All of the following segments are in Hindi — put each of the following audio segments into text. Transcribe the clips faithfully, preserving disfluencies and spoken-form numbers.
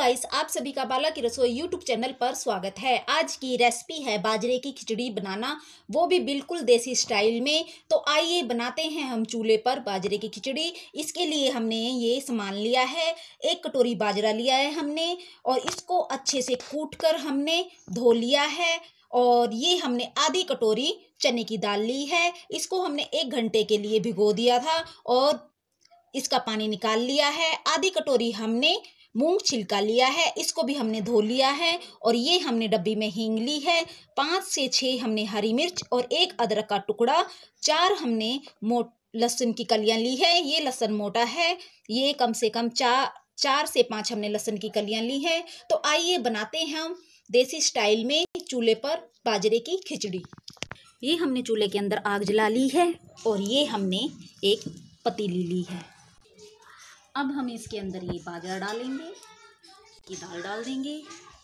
गाइस, आप सभी का बाला की रसोई यूट्यूब चैनल पर स्वागत है। आज की रेसिपी है बाजरे की खिचड़ी बनाना, वो भी बिल्कुल देसी स्टाइल में। तो आइए बनाते हैं हम चूल्हे पर बाजरे की खिचड़ी। इसके लिए हमने ये सामान लिया है। एक कटोरी बाजरा लिया है हमने, और इसको अच्छे से कूट कर हमने धो लिया है। और ये हमने आधी कटोरी चने की दाल ली है। इसको हमने एक घंटे के लिए भिगो दिया था और इसका पानी निकाल लिया है। आधी कटोरी हमने मूंग छिलका लिया है, इसको भी हमने धो लिया है। और ये हमने डब्बी में हींग ली है। पाँच से छः हमने हरी मिर्च और एक अदरक का टुकड़ा। चार हमने मोट लहसुन की कलियां ली है। ये लहसुन मोटा है, ये कम से कम चार चार से पाँच हमने लहसुन की कलियां ली है। तो आइए बनाते हैं हम देसी स्टाइल में चूल्हे पर बाजरे की खिचड़ी। ये हमने चूल्हे के अंदर आग जला ली है और ये हमने एक पतीली ली है। अब हम इसके अंदर ये बाजरा डालेंगे, ये दाल डाल देंगे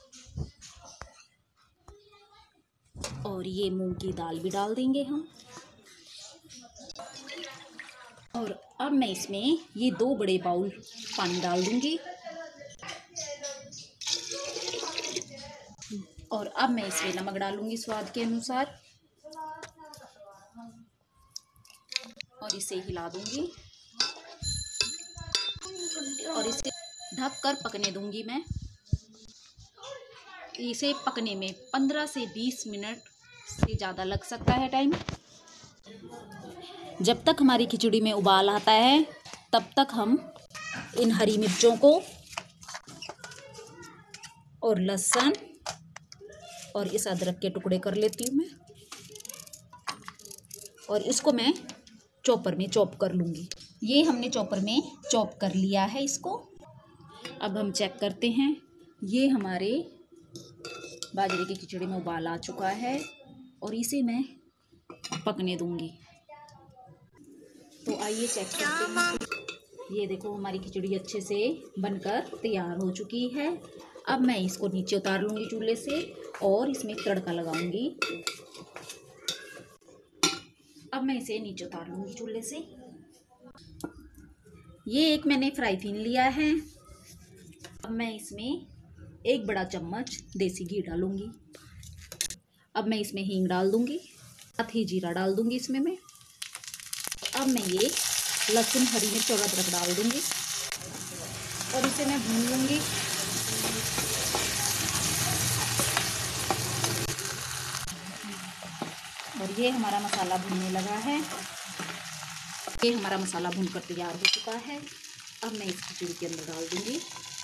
और ये मूंग की दाल भी डाल देंगे हम। और अब मैं इसमें ये दो बड़े बाउल पानी डाल दूंगी। और अब मैं इसमें नमक डालूंगी स्वाद के अनुसार और इसे हिला दूंगी और इसे ढक कर पकने दूंगी। मैं इसे पकने में पंद्रह से बीस मिनट से ज़्यादा लग सकता है टाइम। जब तक हमारी खिचड़ी में उबाल आता है तब तक हम इन हरी मिर्चों को और लहसुन और इस अदरक के टुकड़े कर लेती हूँ मैं, और इसको मैं चॉपर में चॉप कर लूँगी। ये हमने चॉपर में चॉप कर लिया है इसको। अब हम चेक करते हैं। ये हमारे बाजरे की खिचड़ी में उबाल आ चुका है और इसे मैं पकने दूंगी। तो आइए चेक करते हैं। ये देखो हमारी खिचड़ी अच्छे से बनकर तैयार हो चुकी है। अब मैं इसको नीचे उतार लूंगी चूल्हे से और इसमें तड़का लगाऊंगी। अब मैं इसे नीचे उतार लूंगी चूल्हे से। ये एक मैंने फ्राई पैन लिया है। अब मैं इसमें एक बड़ा चम्मच देसी घी डालूंगी। अब मैं इसमें हींग डाल दूंगी, साथ ही जीरा डाल दूंगी इसमें मैं। अब मैं ये लहसुन, हरी मिर्च और अदरक डाल दूंगी और इसे मैं भून लूंगी। और ये हमारा मसाला भुनने लगा है। ये हमारा मसाला भूनकर तैयार हो चुका है। अब मैं इस खिचड़ी के अंदर डाल दूंगी।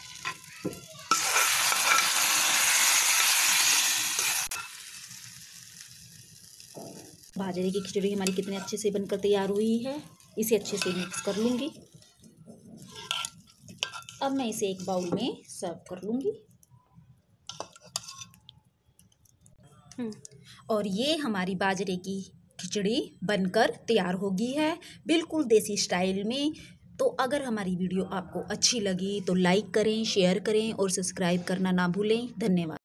बाजरे की खिचड़ी हमारी कितने अच्छे से बनकर तैयार हुई है। इसे अच्छे से मिक्स कर लूँगी। अब मैं इसे एक बाउल में सर्व कर लूँगी। और ये हमारी बाजरे की खिचड़ी बनकर तैयार हो गई है, बिल्कुल देसी स्टाइल में। तो अगर हमारी वीडियो आपको अच्छी लगी तो लाइक करें, शेयर करें और सब्सक्राइब करना ना भूलें। धन्यवाद।